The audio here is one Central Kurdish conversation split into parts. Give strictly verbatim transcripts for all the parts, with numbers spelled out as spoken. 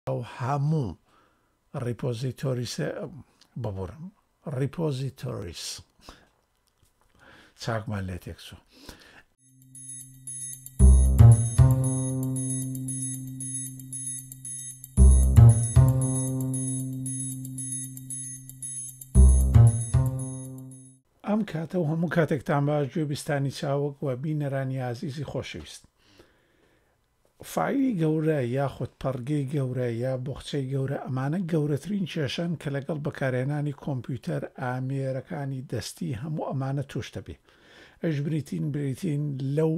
ئەو هەموو ریپۆزیتۆریس ببڕم ریپۆزیتۆریس چاکمان لێ تێکچوو. ئەم کاتە و هەموو کاتێکتان باش گوێبیستانی چاوەک و بینەرانی ئازیزی خۆشەویست. فایلی گەورە یاخود پەڕگەی گەورە یا بۆخچەی گەورە ئەمانە گەورەترین کێشەن کە لەگەڵ بەکارهێنانی کۆمپیوتەر ئامێرەکانی دەستی هەموو ئەمانە توش دەبێ. ئەش بریتین بریتین لەو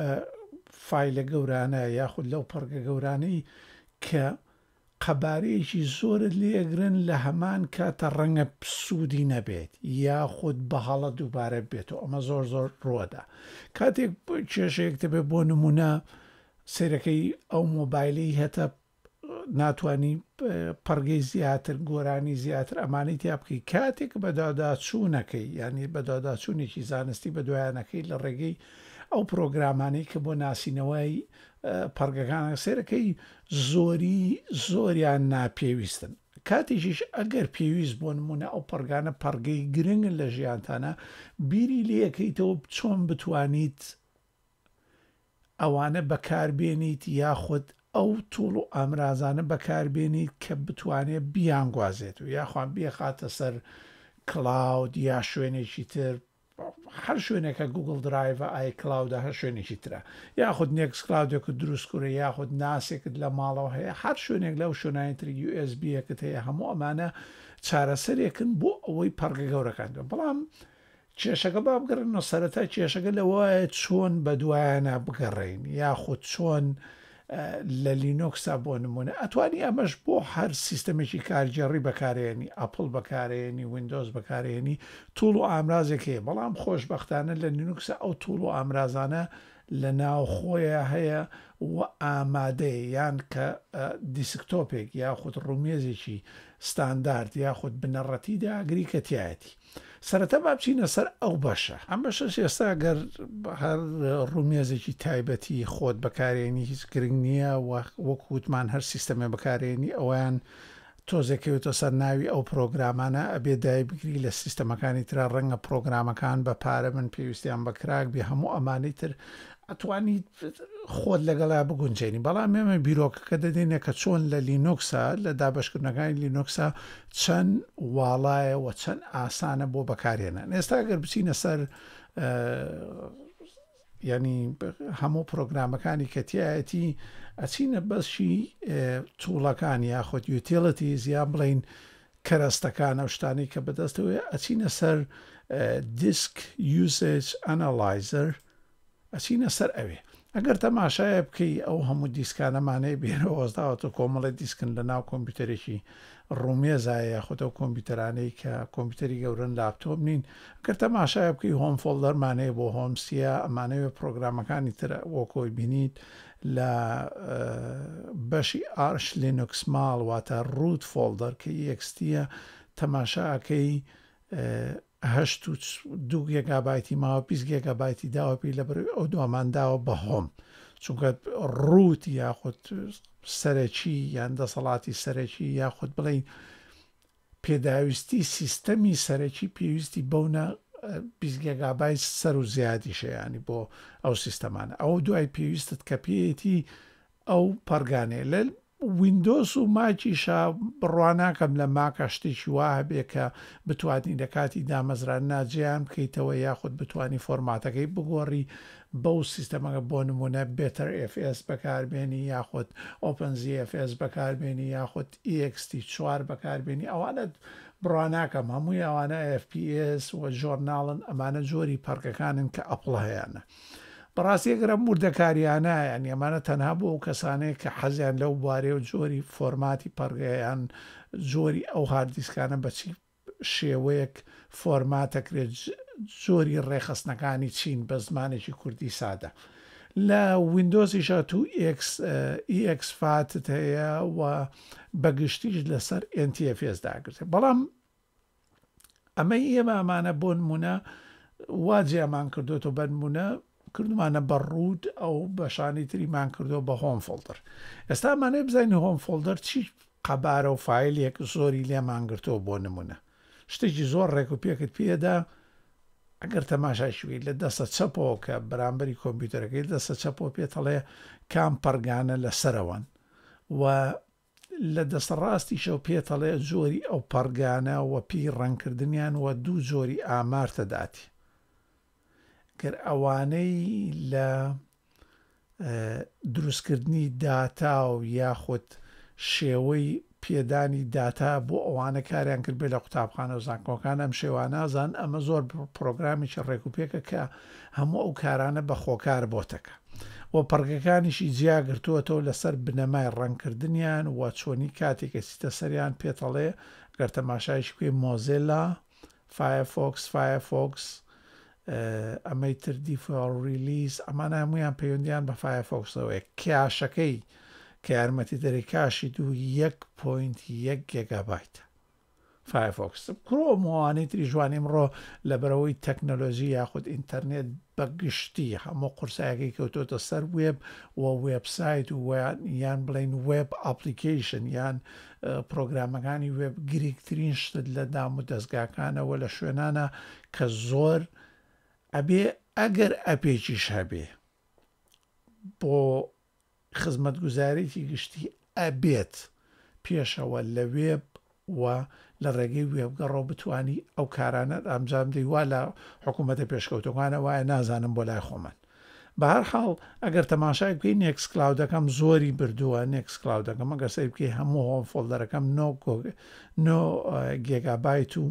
فایلە گەورانە یاخود لەو پەڕگە گەورانەی کە قەبارەیەکی زۆرت لێگرن لە هەمان کاتە ڕەنگە سوودی نەبێت یاخود بەهەڵە دووبارە بێتەوە. ئەمە زۆر زۆر ڕوەدا. کاتێک کێشەیەک دەبێت بۆ نمونە سیرەکەی ئەو مۆبایلی هەتە ناتوانانی پەڕگەی زیاتر گۆرانی زیاتر ئەمانەی تیا بکەی کاتێک بەداداچوونەکەی ینی بەداداچوونێکی زانستی بە دوایانەکەی لە ڕێگەی ئەو پرۆگرامانەی کە بۆ ناسینەوەی پەڕگەکانە سێرەکەی زۆری زۆریان ناپێویستن. کاتێکیش ئەگەر پێویست بۆ نمونە ئەو پەڕگانە پەڕگەی گرنگن لە ژیانتانە بیری لەکەیتەوە چۆن بتوانیت ئەوانە بەکاربێنیت یاخود ئەو توڵ و ئامرازانە بەکاربێنیت کە بتوانێت بیانگوازێت و یاخوان بێخاتە سەر کلااود یا شوێنێکی تر هەر شوێنێکە گوگل درایڤە ئای کلااودە هەر شوێنێکی ترە یاخود نێکس کلااودێکت دروستکوورە یاخود ناسێکت لە ماڵەوە هەیە هەر شوێنێک لەو شوێنایتر یو ئس بیەکەت هەیە هەموو ئەمانە چارەسەرێکن بۆ ئەوەی پەڕگە گەورەکاندوە. بەڵام کێشەکە با بگەڕێنەوە سەرەتا کێشەکە لەوەیە چۆن بە دوایانە بگەڕین یاخود چۆن لە لینۆکسا بۆ نمونە ئەتوانی ئەمەش بۆ هەر سیستەمێکی کارگێڕی بەکارێنی ئەپڵ بەکارێنی ویندۆز بەکارێنی توڵ و ئامرازێک هەیە. بەڵام خۆشبەختانە لە لینوکسە ئەو توڵ و ئامرازانە لە ناوخۆیە هەیە و ئامادەیە یان کە دیسکتۆپێک یاخود ڕومێزێکی ستاندارد یاخود بنەڕەتیدا ئەگری کە تایەتی. سەرەتا با بچینە سەر ئەو بەشە ئەم بەشەش ئێستا گەر هەر ڕومێزێکی تایبەتی خۆت بەکارێنی هیچ گرنگ نییە وەکووتمان هەر سیستەمە بەکارێنی ئەویان تۆزێکەوێتە سەر ناوی ئەو پرۆگرامانە ئەبێ دای بگری لە سیستەمەکانی تررا ڕەنگە پرۆگرامەکان بە پارە من پێویستیان بەکراک بێ هەموو ئەمانەی تر ئەتوانی خۆت لەگەڵا بگونجێنی. بەڵام ئێمە بیرۆکەکە دەدێنێ کە چۆن لە لینۆکسا لە دابشکردنەکانی لینۆکسا چەند واڵایە و چەند ئاسانە بۆ بەکارێنن. ئێستا گەر بچینە سەر ینی هەموو پرۆگرامەکانی کەتیایەتی ئەچینە بەشی توڵەکان یاخود یوتیلیتیز یا بڵین کەرەستەکان ئەو شتانەی کە بەدەستەوەی ئەچینە سەر دیسک یوزیج ئەنالایزەر ئەچینە سەر ئەوێ. ئەگەر تەماشایە بکەی ئەو هەموو دیسکانەمانەیە بێنەوەزداوەتە کۆمەڵی دیسکن لە ناو کۆمپیوتەرێکی ڕومێزایە یاخود ئەو کۆمپیوتەرانەی کە کۆمپیوتەری گەورن لاپتۆپ نین ئەگەر تەماشایە بکەی هۆم فۆڵدەرمانەیە بۆ هۆمسیە ئەمانەوێ پرۆگرامەکانی تر وەکۆی بینیت لە بەشی ئارش لینوکس ماڵ واتە ڕوت فۆڵدەر کە ئێکستیە تەماشاکەی هەشت و دوو گێگابایتی ماوە بیست گێگابایتی داوەپی لە بەروی ئەو دومان داوە بە هۆم چونکە ڕوت یاخود سەرەکی یان دەسەڵاتی سەرەکی یاخود بڵین پێداویستی سیستەمی سەرەکی پێویستی بەونە بیست گێگابایت سەر و زیادی شەیانی بۆ ئەو سیستەمانە. ئەو دوای پێویستت کە پێیەتی ئەو پەرگانێ لە ویندۆس و ماکیشا بڕواناکەم لە ماکە شتێکی وا هەبێ کە بتوانین لە کاتی دامەزران ناجیان بکەیتەوە یاخود بتوانی فۆرماتەکەی بگۆڕی بەو سیستەمەکە بۆ نمونە بێتەر ئف ئس بەکاربێنی یاخود ئۆپنزی ئف ئس بەکاربێنی یاخود ئی ئەکس تی چوار بەکاربێنی ئەوانە بڕواناکەم هەمووی ئەوانە ئف پی ئس و ژۆرناڵن ئەمانە جۆری پەرکەکانن کە ئەپڵ هەیەە. بەڕاستی ئەگەر ئەم وردەکاریانە ینی ئەمانە تەنها بۆ ئەو کەسانەیە کە حەزیان لەو بوارێ و جۆری فۆرماتی پەرگەیان جۆری ئەو هاردیسکانە بەچی شێوەیەک فۆرماتەکرێت جۆری ڕێخستنەکانی چین بە زمانێکی کوردی سادە. لە ویندۆزیشە تو ئی ئەکس فاتت هەیە و بەگشتیش لەسەر ئێن تی ئەف ئێس داگرێت. بەڵام ئەمە ئێمە ئەمانە بۆ نمونە واجیامان کردوێتەوە بە نمونە کردمانە بە ڕوود ئەو بەشانی تریمان کردو بە هۆم فۆڵدەر. ئێستا ئەمانەیە بزانین هۆم فۆڵدەر چی قەبارە و فایلێک زۆری لێمانگرتەوە بۆ نمونە شتێکی زۆر ڕێک و پێکت پێدا ئەگەر تەماشاشوی لە دەستە چەپەوە کە بەرامبەری کۆمپیوتەرەکەی دەستە چەپەوە پێتەڵێ کام پەرگانە لەسەرەوەن و لە دەستە ڕاستیشەو پێتەڵێ زۆری ئەو پەرگانە و پێی ڕەنکردنیان و دوو زۆری ئامارتە داتی گەر ئەوانەی لە دروستکردنی داتا و یاخود شێوەی پێدانی داتا بۆ ئەوانە کاریان کرد بێ لە قوتابخانە و زانکۆکان ئەم شێوانازان ئەمە زۆر پرۆگرامیی ڕێکوپێکە کە هەموو ئەو کارانە بە خۆکار بۆتەکە و پەرگەکانیشی جیاگرتووەتەوە لەسەر بنەمای ڕەنکردنیان و چۆنی کاتێکە چیتە سەریان پێتەڵێ گەر تەماشایش کوێ مۆزیلا فایرفۆکس فایرفۆکس ئەمەی تر دیفۆڵ ریلیز ئەمانە هەمویان پەیوەندیان بە فایرفۆکسەوەی کاشەکەی کە یارمەتی دەری کاشی دوو یەک پۆینت یەک گیگابایت فایرفۆکس کڕۆمەوانەی تری جوانی ئەمڕۆ لەبەرەوەی تەکنەلۆژی یاخود ئینتەرنێت بەگشتی هەموو قورسایەکەی کەوتۆتە سەر وێب و وێبسایت و یان بڵین وێب ئەپلیکیشن یان پرۆگرامەکانی وێب گرنگترین شتت لە دام و دەستگاکانەوە لە شوێنانە کە زۆر ئەبێ ئەگەر ئەپێکیش هەبێ بۆ خزمەتگوزارێکی گشتی ئەبێت پێشەوە لە وێب و لە ڕێگەی وێبگەڕۆ بتوانی ئەو کارانە ئەمجام دەیوا لە حکوومەتە پێشکەوتەکانە وایە نازانم بۆ لای خۆمان بە هەر حاڵ ئەگەر تەماشای بکەی نێکس کلااودەکەم زۆری بردووە نێکس کلااودەکەم ئەگەر سەر بکەی هەموو هۆم فۆڵدەرەکەم نۆ گیگابایت و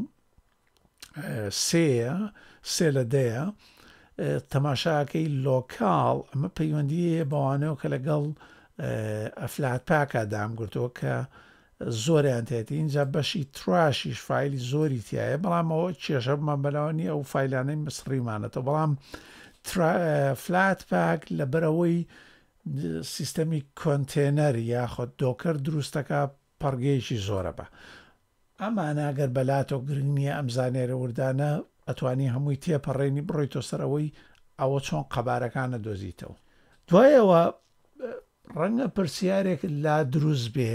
سێە سێ لە دەیە تەماشاکەی لۆکاڵ ئەمە پەیوەندیە بەوانەوە کە لەگەڵ ئەفلات پاکە دامگرتەوە کە زۆریان تێتی اینجا بەشی تراشیش فایلی زۆری تایە بەڵام ئەوە کێشە بمان بەلاوانی ئەو فیلانەی مسڕیمانێتەوە بەڵام فلات پاک لەبەرەوەی سیستەمی کۆنتێنەر یاخۆ دۆکەر دروستەکە پەرگەیەکی زۆرە بە ئەمانە ئەگەر بەلاتۆ گرنگ نییە ئەم زانێرە وردانە ئەتوانی هەمووی تێپەڕێنی بڕۆیتۆ سەرەوەی ئەوە چۆن قەبارەکانە دۆزیتەوە دوایەوە ڕەنگە پرسیارێک لا دروست بێ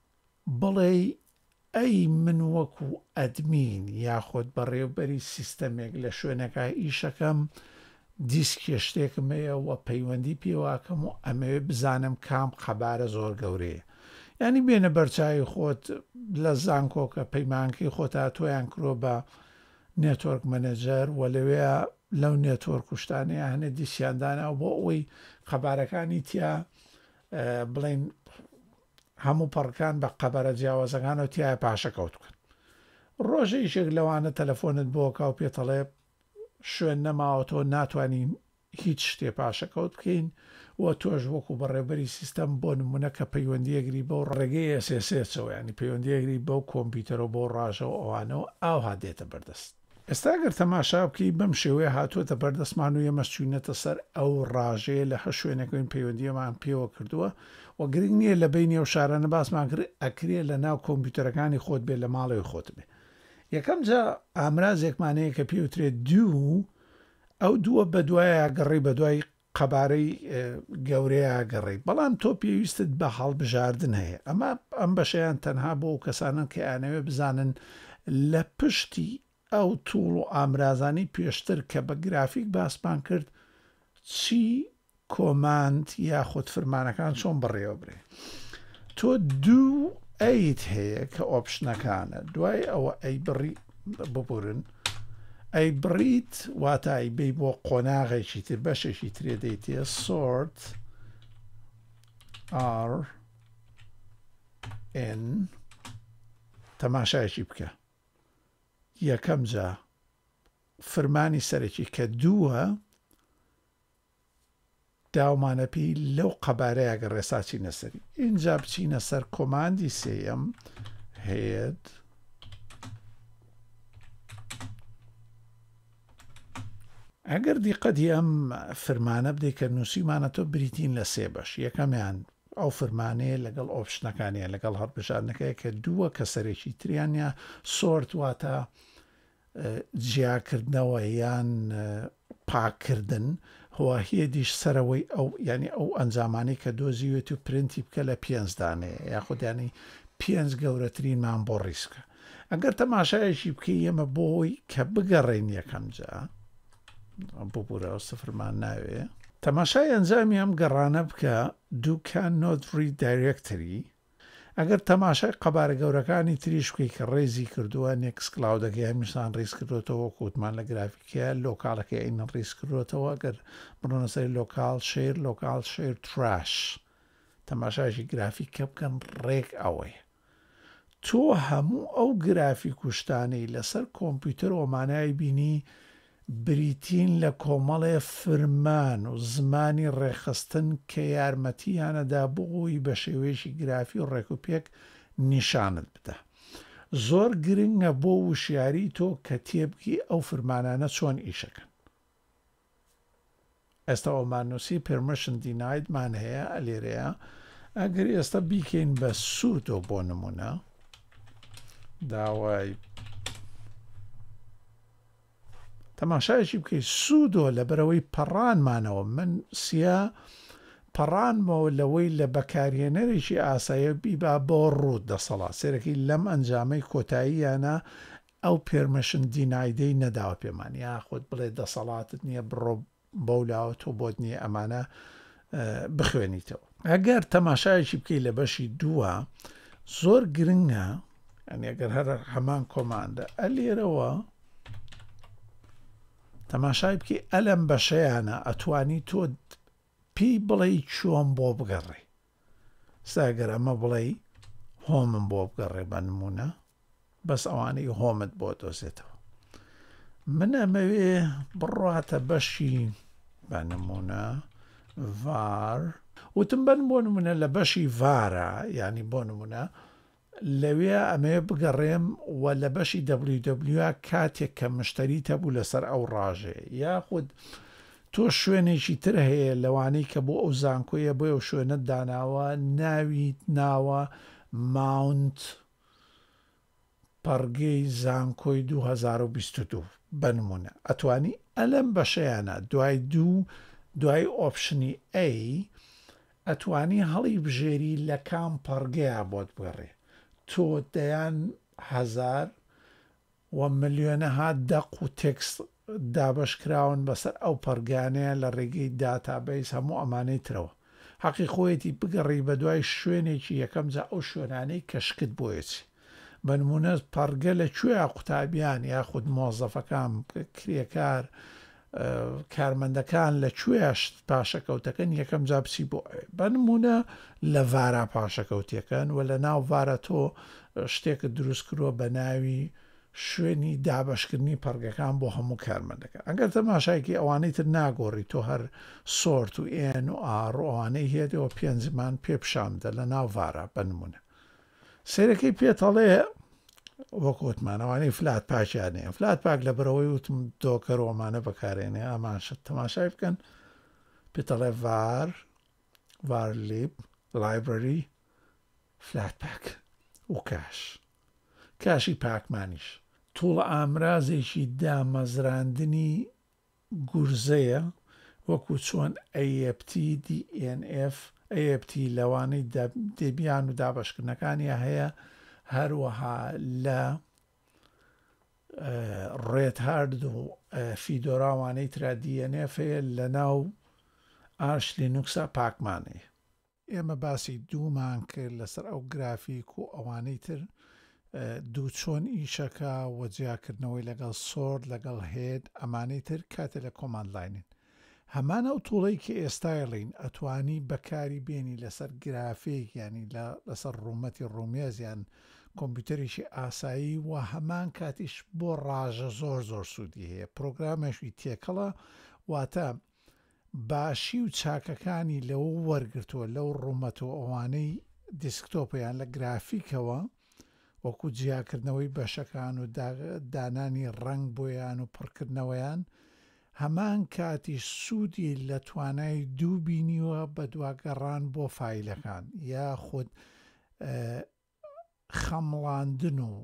بڵێ ئەی من وەکو ئەدمین یاخۆت بەڕێوبەری سیستەمێک لە شوێنەکە ئیشەکەم دیسکێ شتێکمەیە و پەیوەندی پێواکەم و ئەمەوێ بزانم کام قەبارە زۆر گەورەیە ینی بێنە بەرچاوی خۆت لە زانکۆکە پەیمانکەی خۆتا تۆیان کرۆ بە نێتۆرک مەنەجەر و لەوەیە لەو نێتۆرک کوشتانەیە هەنێ دیسیاندانە بۆ ئەوەی خەبارەکانی تیا بڵین هەموو پەڕکان بە قەبارە جیاوازەکان و تیایە پاشەکەوت بکەن ڕۆژە ئیشێک لەوانە تەلەفۆنت بۆکە و پێتەڵێ شوێن نەماوە تۆ ناتوانین هیچ شتێ پاشەکەوت بکەین و تۆش وەکو بەڕێبەری سیستەم بۆ نمونە کە پەیوەندیەگری بەو ڕێگەی ئەسێسێتەوە ینی پەیوەندیەگری بەو کۆمپیوتەرەوە بۆ ڕاژەوە ئەوانەوە ئاو هادێتە بەردەست ئێستا گەر تەماشا بکەی بەم شێوەیە هاتووەتە بەردەستمان و ئێمە چوینەتە سەر ئەو ڕاژەیە لە هە شوێنەکەین پەیوەندیەمان پێوە کردووە و گرنگ نییە لە بینی ئەو شارانە باسمان کرد ئەکرێ لە ناو کۆمپیوتەرەکانی خۆت بێ لە ماڵەوەی خۆت بێ یەکەم جا ئامرازێکمانەیە کە پێوترێت دوو ئەو دووە بە دوایە گەڕی بە دوای قەبارەی گەورەیە گەڕی بەڵام تۆ پێویستت بە هەڵبژاردن هەیە ئەمە ئەم بەشەیان تەنها بۆ ئەو کەسانن کە ئانەوێ بزانن لە پشتی ئەو تووڵ و ئامرازانی پێشتر کە بە گرافیک باسمان کرد چی کۆماند یاخود فرمانەکان چۆن بڕێوە برێ تۆ دوو ئەیت هەیە کە ئۆپشنەکانە دوای ئەوە ئەی بڕی ببورن ئەی بڕیت واتە ئەی بێ بۆ قۆناغێکی تر بەشێکی ترێدەیتێ سۆرت ئار ئن تەماشایەکی بکە یەکەم جا فرمانی سەرەکی کە دووە داومانە پێی لەو قەبارەیە گە ڕێساچی نەسەری اینجا بچینە سەر کۆماندی سێەم هێد ئەگەر دیقەتی ئەم فرمانە بدەی کە نووسیمانە تۆ بریتین لە سێ بەش یەکەمیان ئەو فرمانەیە لەگەڵ ئۆپشنەکانیە لەگەڵ هەڵبژاردنەکەی کە دووە کە سەرێکی تریانە سۆرت واتە جیاکردنەوە یان پاکردن هۆهێدیش سەرەوەی ئەو ینی ئەو ئەنجامانی کە دۆزیوێت و پرنتی بکە لە پێنج دانەیە یاخودیانی پێنج گەورەترینمان بۆ ڕیسکە ئەگەر تەماشایەکی بکەی ئێمە بۆی کە بگەڕێن یەکەم جا ببوورەوە سفرمان ناوێ تەماشای ئەنجامی ئەم گەڕانە بکە دووکان نۆدری دایرێکتری ئەگەر تەماشای قەبارە گەورەکانی تریش بکەی کە ڕێزی کردووە نێکس کلااودەکەی هەمیشان ڕیز کردوێتەوە کووتمان لە گرافیکە لۆکاڵەکە ئین ڕیز کردوێتەوە گەر بڕۆنە سەری لۆکال شێر لۆکال شێر تراش تەماشایشی گرافیکە بکەن ڕێک ئەوەیە تۆ هەموو ئەو گرافیک و شتانەی لەسەر کۆمپیوتەر ئۆمانای بینی بریتین لە کۆمەڵێ فرمان و زمانی ڕێخستن کە یارمەتیانەدا بۆی بە شێوەیەشی گرافی و ڕێکوپێک نیشانت بدە زۆر گرنگە بۆ وشیاری تۆ کە تێبگی ئەو فرمانانە چۆن ئیشەکەن ئێستا ئۆمانوسی پرمیشن دینایدمان هەیە ئەلێرەیە ئەگەر ئێستا بیکەین بە سوودۆ بۆ نمونە داوای تەماشایەکی بکەیت سوودۆ لە بەرەوەی پەڕانمانەوە من سیا پەڕانمەوە لەوەی لە بەکارهێنەرێکی ئاسایە بیبا بۆ ڕوود دەسەڵات سێرەکەی لەم ئەنجامەی کۆتاییانە ئەو پێرمەشن دینایدەی نەداوە پێمان یاخود بڵێ دەسەڵاتت نییە بڕۆ بەولاوە تۆ بۆت نییە ئەمانە بخوێنیتەوە ئەگەر تەماشایەکی بکەی لە بەشی دووە زۆر گرنگە ئەنی ئەگەر هەر هەمان کۆماندە ئەلێرەوە تەماشای بکەی ئەلەم بەشەیانە ئەتوانی تۆ پێی بڵێ چۆن بۆ بگەڕێ ساگەر ئەمە بڵێ هۆمم بۆ بگەڕێ بە نمونە بەس ئەوانەی هۆمت بۆ دۆزێتەوە من ئەمەوێ بڕاتە بەشی بە نمونە ڤار وتم بەن بۆ نمونە لە بەشی ڤارە ینی بۆ نمونە لەوێ ئەمێ بگەڕێم و لە بەشی دەبلیو دەبلیو کاتێک کە مشتری تەبوو لەسەر ئەو ڕاژێ یاخود تۆ شوێنێکی تر هەیە لەوانەی کە بۆ ئەو زانکۆیە بۆ ئەو شوێنت داناوە ناویت ناوە ماونت پەرگەی زانکۆی دوو هەزار و بیست و دوو بنمونە ئەتوانی ئەلەم بەشەیانە دوای دوو دوای ئۆپشنی ئەی ئەتوانی هەڵی بژێری لە کام پەرگەیە بۆت بگەڕێ تۆ دەیان هەزار و ملیۆنەها دەق و تێکست دابشکراون بەسەر ئەو پەرگانەیە لە ڕێگەی داتابیس هەموو ئەمانەی ترەوە حەقی خۆیەتی بگەڕی بە دوای شوێنێکی یەکەم جا ئەو شوێنانەی کەشکت بۆیەچی بە نمونە پەرگە لەکوێ قوتابیان یاخود مۆزەفەکان کرێکار کارمەندەکان لەکوێش پاشەکەوتەکەن یەکەم جا بچی بۆ بە نمونە لە ڤارا پاشەکەوتیەکەن و لە ناو ڤارە تۆ شتێکت دروست کردووە بە ناوی شوێنی دابشکردنی پەرگەکان بۆ هەموو کارمەندەکە ئەگەر تەماشایەکی ئەوانەی تر ناگۆڕی تۆ هەر سۆرت و ئێن و ئاڕ و ئەوانەی هێدەوە پێنجمان پێ پیشامدە لە ناو ڤارە بە نمونە سێرەکەی پێتەڵێ وەکوتمانەوانەی فلات پاکیانەیە فلات پاک لە بەرەوەی وتم دۆکەڕۆمانە بەکارێنێ ئەمان شت تەماشای بکەن پێتەڵێ ڤار ڤارلیب لایبرەری فلات پاک و کاش کاشی پاکمانیش توڵە ئامرازێکی دامەزراندنی گورزەیە وەکو چۆن ئەی ئێف تی دی ئێن ئێف ئەی ئێف تی لەوانەی دەبیان و دابشکردنەکانی هەیە هەروەها لە ڕێت هارد و فیدۆراوانەی ترا دی ئێن ئێف هەیە لە ناو ئارش لینوکسە پاکمانەیە ئێمە باسی دوومان کرد لەسەر ئەو گرافیک و ئەوانەی تر دوو چۆن ئیشەکە وەجیاکردنەوەی لەگەڵ سۆرد لەگەڵ هێد ئەمانەی تر کاتێ لە کۆماند لاینن هەمان ئەو توڵەی کە ئێستایڵین ئەتوانی بەکاری بێنی لەسەر گرافیک ینی لەسەر ڕوومەتی ڕوومێزیان کۆمپیوتەریشی ئاسایی و هەمان کاتیش بۆ ڕاژە زۆر زۆر سوودی هەیە پرۆگرامێشی تێکەڵە واتە باشی و چاکەکانی لەوە وەرگرتووە لەو ڕوومەتەوە ئەوانەی دیسکتۆپیان لە گرافیکەوە وەکو جیاکردنەوەی بەشەکان و دانانی ڕنگ بۆیان و پڕکردنەوەیان هەمان کاتی سوودی لە توانای دوو بینیوە بە دواگەڕان بۆ فایلەکان یاخود خەمڵاندن و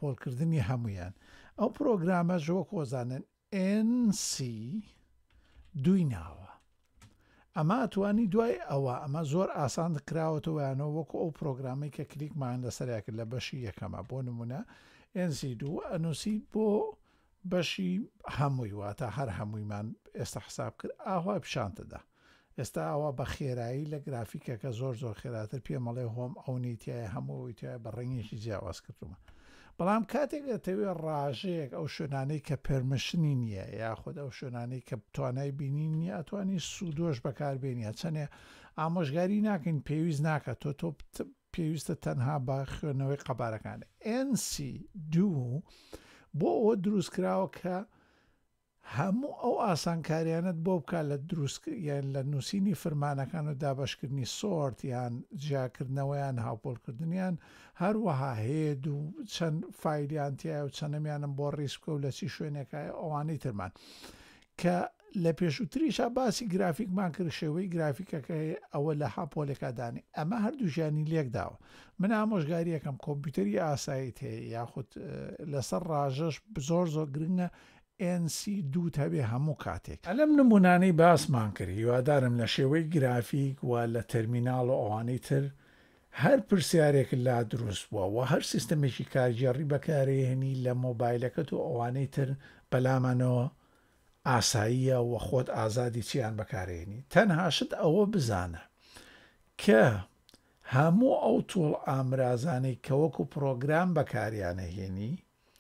هاوپۆڵکردنی هەمویان ئەو پرۆگرامە ژۆ کۆزانن ئێن سی دوی ناوە ئەمە توانی دوای ئەوە ئەمە زۆر ئاسان کراوەتەوەیانەوە وەکو ئەو پرۆگرامی کە کلیکمان لەسەریا کرد لە بەشی یەکەمە بۆ نمونە ئێن سی دوو ئەنووسیت بۆ بەشی هەمووی واتە هەر هەموویمان ئێستا حساب کرد ئاوا پیشانتەدا ئێستا ئەوە بە خێرایی لە گرافیکەکە زۆر زۆر خێراتر پێمەڵێ هۆم ئەو نیتیایە هەمووی تایە بە ڕێنگێکی جیاواز کردومە بەڵام کاتێک دەتەوێت ڕاژەیەک ئەو شوێنانەی کە پەرمشنی نییە یاخود ئەو شوێنانەی کە توانای بینی نیە ئەتوانی سوودۆش بەکاربێنیە چەنێ ئامۆژگاری ناکەین پێویست ناکات تۆ تۆ پێویستە تەنها بە خوێنەوەی قەبارەکانە ئێن سی دوو بۆ ئەوە دروستکراوە کە هەموو ئەو ئاسانکاریانت بۆ بکە لە دروست یان لە نووسینی فرمانەکان و دابشکردنی سۆرت یان جیاکردنەوەیان هاوپۆڵکردنیان هەروەها هێد و چەند فایلیانتیایە و چەندەمیانم بۆ ڕیسکە و لە چی شوێنێکایە ئەوانەی ترمان کە لە پێشووتریشا باسی گرافیکمان کرد شێوەی گرافیکەکە ئەوە لە هاپۆلێکدانی ئەمە هەردوو ژیانی لێکداوە من ئامۆژگاری یەکەم کۆمپیوتەری ئاساییت هەیە یاخود لەسەر ڕاژەش زۆر زۆر گرنگە ئێن سی دوو هەبێ هەموو کاتێک ئەلەم نمونانەی باسمان کرد هیوادارم لە شێوەی گرافیک و لە تەرمیناڵ و ئەوانەی تر هەر پرسیارێک لا دروست بووە و هەر سیستەمێکی کارگێڕی بەکارهێنی لە مۆبایلەکەت و ئەوانەی تر بەلامانەوە ئاساییە و خۆت ئازادی چیان بەکارهێنی تەنهاشت ئەوە بزانە کە هەموو ئەو تۆڵ ئامرازانەی کە وەکو پرۆگرام بەکاریانەهێنی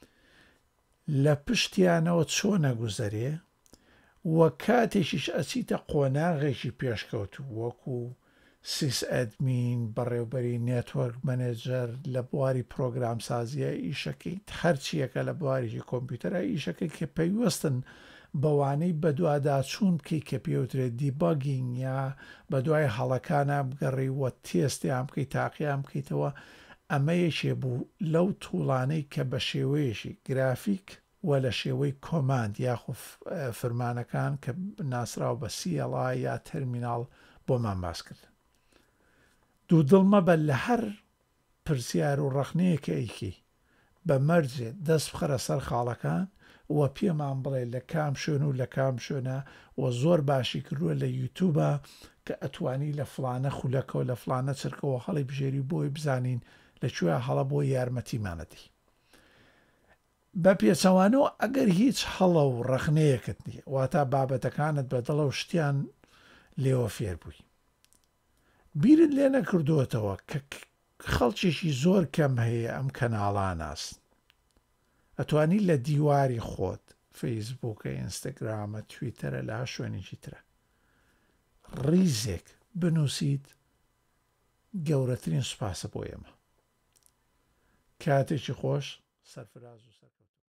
لە پشتیانەوە چۆنە گوزەرێ و کاتێکیش ئەچیتە قۆناغێکی پێشکەوت وەکو سیس ئەدمین بەڕێوبەری نێتوەرک مەنێجەر لە بواری پرۆگرام سازیە ئیشەکەی هەرچیەکە لە بوارێکی کۆمپیوتەرە ئیشەکەی کە پێیوەستن بەوانەی بەدواداچوون بکەی کە پێوترێت دیباگینگ یا بە دوای هەڵەکانە بگەڕی وە تێستیان بکەیت تاقییان بکەیتەوە ئەمە یەکێ بوو لەو تووڵانەی کە بە شێوەیەشی گرافیک و لە شێوەی کۆماند یاخو فرمانەکان کە ناسرااو بە سی ئەڵ ئای یا تەرمیناڵ بۆمان باس کرد دوو دڵمە بە لە هەر پرسیار و ڕەخنەیەکە ئەیکی بە مەرجێ دەست بخەرە سەر خاڵەکان و پێمان بڵێ لە کام شوێن و لە کام شوێنە و زۆر باشی کردووە لە یوتیوبە کە ئەتوانی لە فلانە خولەکەەوە لە فلانە چرکەوە هەڵی بژێری بۆی بزانین لەکوێ هەڵە بۆ یارمەتیمانەتی بە پێچەوانەوە ئەگەر هیچ هەڵە و ڕەخنەیەکت نییە واتە بابەتەکانت بەدڵە و شتیان لێوە فێر بووی بیرت لێ نەکردووەتەوە کە خەڵکێکی زۆر کەم هەیە ئەم کەناڵان ئاست ئەتوانی لە دیواری خۆت فەیسبووکە ئینستاگرامە تویتەرە لە شوێنێکی ترە ڕیزێک بنووسیت گەورەترین سوپاسە بۆ ئێمە کاتێکی خۆش سەرفراز و سەرکەوتوو